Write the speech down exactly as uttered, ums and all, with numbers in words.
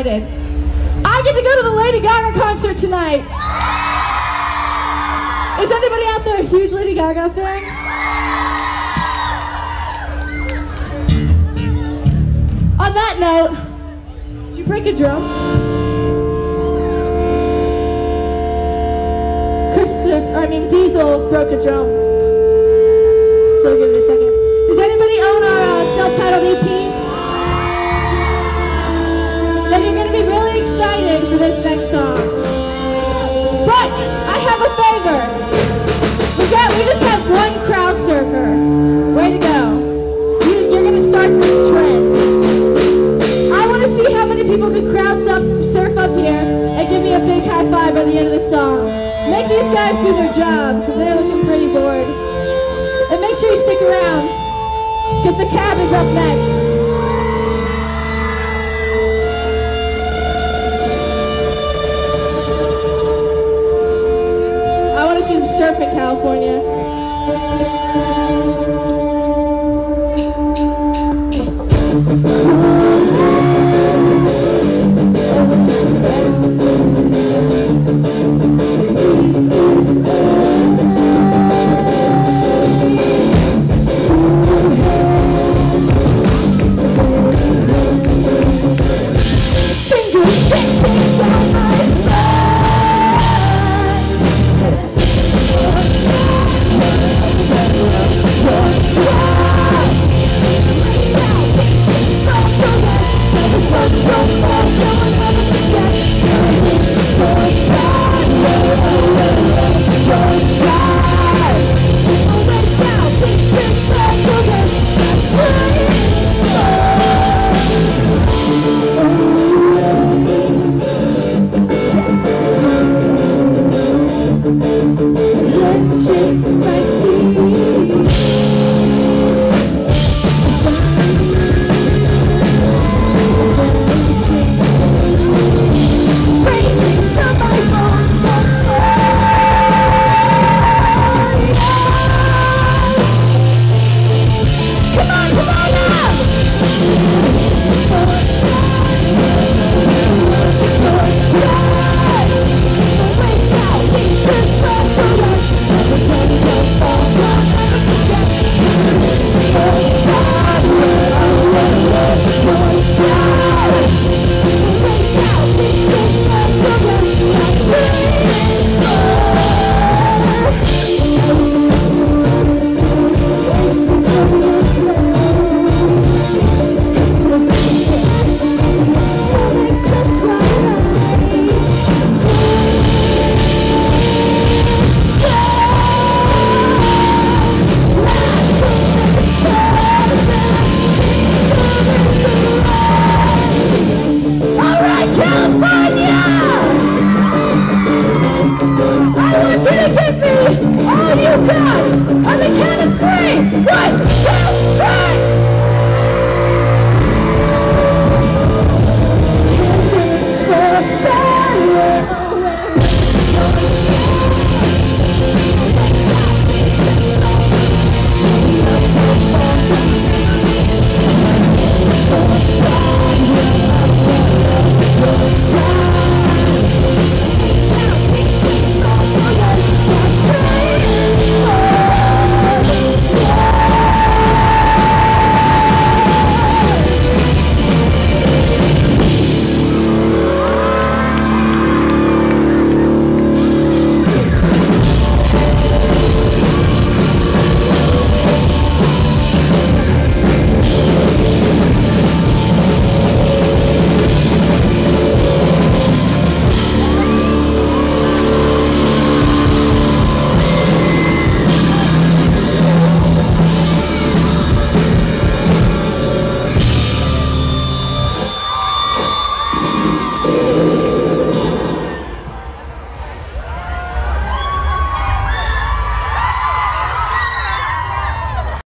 excited. I get to go to the Lady Gaga concert tonight. Is anybody out there a huge Lady Gaga fan? On that note, did you break a drum? Christopher, I mean Diesel broke a drum. So give it a second. Does anybody own our uh, self-titled E P? Then you're going to be really excited for this next song. But I have a favor. We got, we just have one crowd surfer. Way to go. You, you're going to start this trend. I want to see how many people can crowd surf up here and give me a big high five by the end of the song. Make these guys do their job, because they're looking pretty bored. And make sure you stick around, because the cab is up next.